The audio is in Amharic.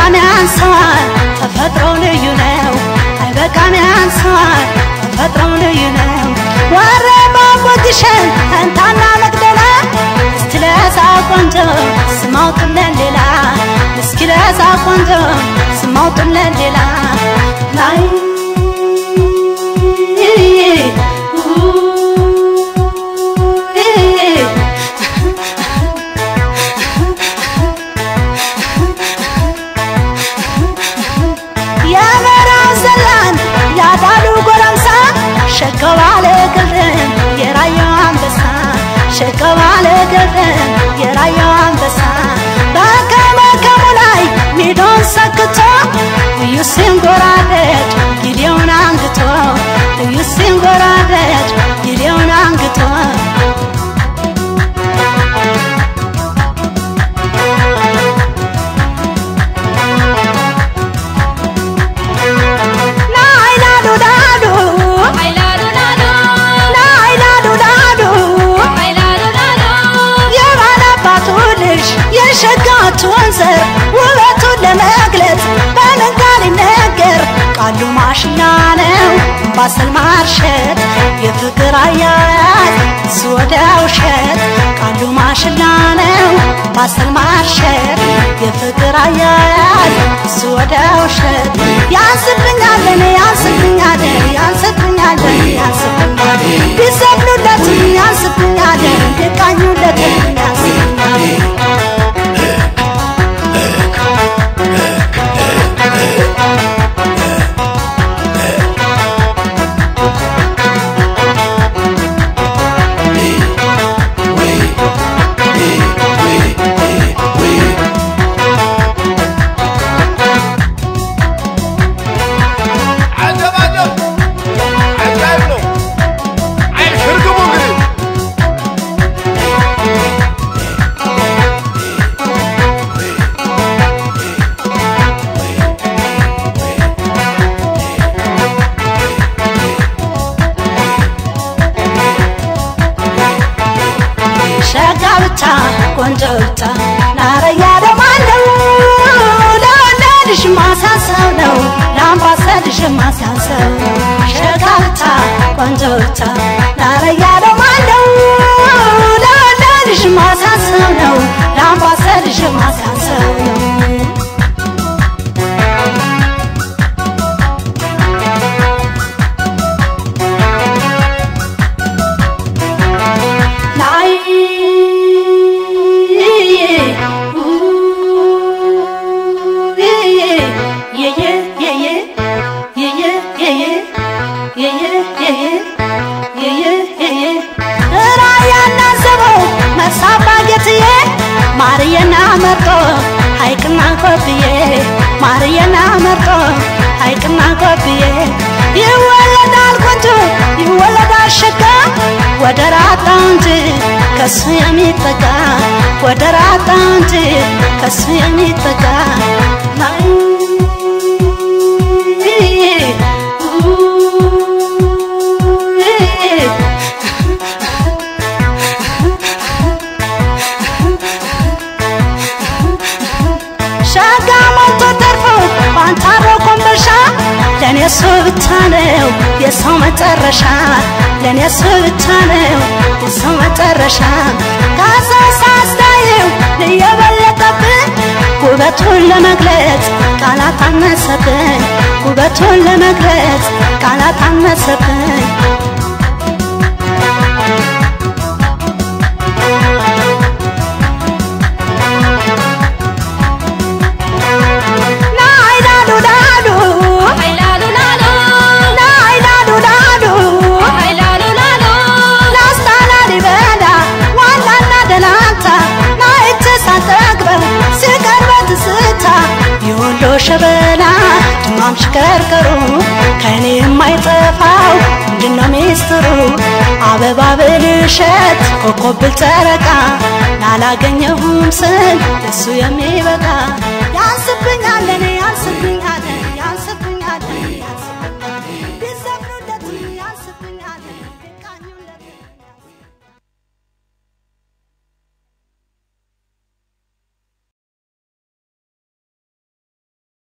አይበቃም ያንሳል ተፈጥሮ ልዩ ነው አይበቃም ያንሳል ተፈጥሮ ልዩ ነው ወረባ ወግሸን አንታና መቅደላ እስኪለሳ ቆንጆ ስማውጥለን ሌላ እስኪለሳ ቆንጆ ስማውጥለን ሌላ ናይ ሸከባለ ገረን የራያው አንበሳ ሸከባለ ገረን የራያው አንበሳ በከመከሙ ላይ ሚዶን ሰክቶ ኢየሱስን ጎራደድ ጊዜውን አንግቶ ኢየሱስን ጎራደድ ጊዜውን አንግቶ ወንዘር ውበቱን ለመግለጽ በመንጋል ይነገር ቃሉ ማሽላ ነው ባሰል ማርሸት የፍቅር አያያዝ ስወዳው ሸት ቃሉ ማሽላ ነው ባሰል ማርሸት የፍቅር አያያዝ ስወዳው ሸት ያንስብኛል ያንስብኛል ያንስብኛል ያንስብኛል ቢሰብሉለት ያንስብኛል ቢቃኙለት ያንስብኛል ቆንጆታ ናረያ ደማለው ለወለድሽ ማሳሰው ነው ላምባሰልሽ ማሳሰው ሸጋታ ቆንጆታ ናረያ ደማለው ለወለድሽ ማሳሰው ነው ላምባሰልሽ ማሳሰው ነው ማርያና መርጦ ሀይቅና ኮብዬ ማርያና መርጦ ሀይቅና ኮብዬ ይወለዳል ቆንጆ ይወለዳል ሸጋ ወደራታ እንጂ ከሱ የሚጠጋ ወደራታ እንጂ ከሱ የሚጠጋ ለኔስ ብቻ ነው የሰው መጨረሻ ለኔስ ብቻ ነው የሰው መጨረሻ ካሳሳስታየው ለየበለጠብን ውበቱን ለመግለጽ ቃላት አነሰብን ውበቱን ለመግለጽ ቃላት አነሰብን ሸበላ ድማም ሽከርከሩ ከኔ የማይጠፋው ምንድነው ሚስጥሩ አበባ ብልሸት ኮከብ ብልጨረቃ ላላገኘሁም ስል እሱ የሚበቃ ያንስብኛል